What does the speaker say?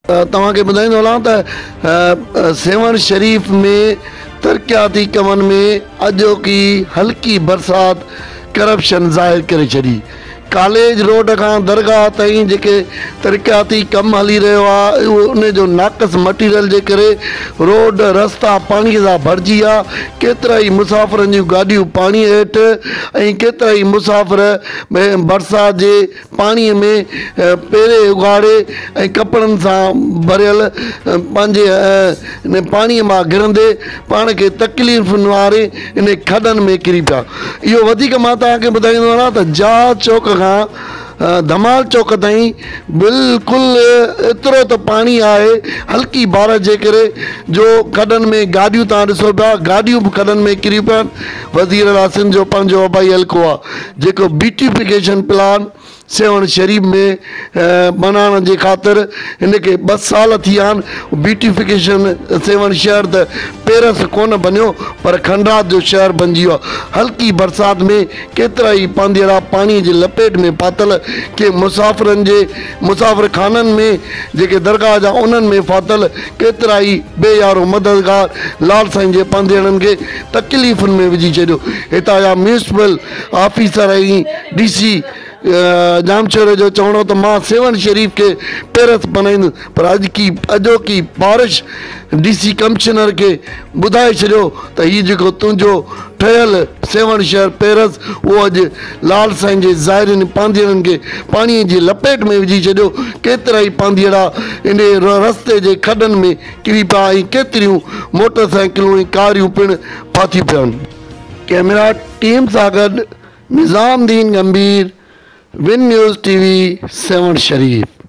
तव्हांखे ॿुधाईंदो हलां त सेवण शरीफ़ में तरक़ियाती कमनि में अॼोकी हल्की बरसात करप्शन ज़ाहिर करे छॾी। कॉलेज रोड खां दरगाह ताईं जेके तरक़ियाती कमु हली रहियो आहे उन जो नाक़स मटीरियल जे करे रोड रस्ता पाणीअ सां भरिजी विया। केतिरा ई मुसाफ़िरनि जूं गाॾियूं पाणीअ हेठि ऐं केतिरा ई मुसाफ़िर बरसाति जे पाणीअ में पेरे उघाड़े ऐं कपिड़नि सां भरियल पंहिंजे इन पाणीअ मां घिरंदे पाण खे तकलीफ़ुनि वारे इन खॾनि में किरी पिया। इहो वधीक मां तव्हांखे ॿुधाईंदो आहियां त जहाज चौक खां धमाल चौक ताईं बिल्कुलु एतिरो त पाणी आहे हल्की बारिश जे करे जो खॾनि में गाॾियूं तव्हां ॾिसो पिया, गाॾियूं बि खॾनि में किरी पिया आहिनि। वज़ीर आला सिंध जो पंहिंजो आबाई हल्को आहे जेको ब्यूटिफिकेशन प्लान सेवण शरीफ़ में बनाइण जे ख़ातिर हिनखे 2 साल थी विया आहिनि। ब्यूटिफिकेशन सेवण शहर त पेरस कोन बनियो पर खंडात जो शहर बणिजी वियो। हल्की बरसाति में केतिरा ई पांधेड़ा पाणीअ जे लपेट में फाथल के मुसाफ़िर खाननि में जेके दरगाह जा उन्हनि में फाथल केतिरा ई बेयारो मददगार लाल साईं जे पांधेड़नि खे तकलीफ़ुनि में विझी छॾियो। हितां जा म्यूनिसिपल ऑफिसर ऐं DC जामशोर जो चवणो त मां सेवण शरीफ़ के पेरस बनाईंदुसि पर अॼोकी बारिश DC कमिश्नर खे ॿुधाए छॾियो त हीउ जेको तुंहिंजो ठहियल सेवण शहर पेरस उहो अॼु लाल साईं जे ज़ाइरनि पांधेड़नि खे पाणीअ जी लपेट में विझी छॾियो। केतिरा ई पांधेड़ा इन रस्ते जे खॾनि में किरी पिया ऐं केतिरियूं मोटरसाइकिलूं ऐं कारियूं पिणु फाथियूं पियूं आहिनि। कैमरा टीम सां गॾु निज़ामुद्दीन गंभीर, विन न्यूज़ TV, सेवण शरीफ़।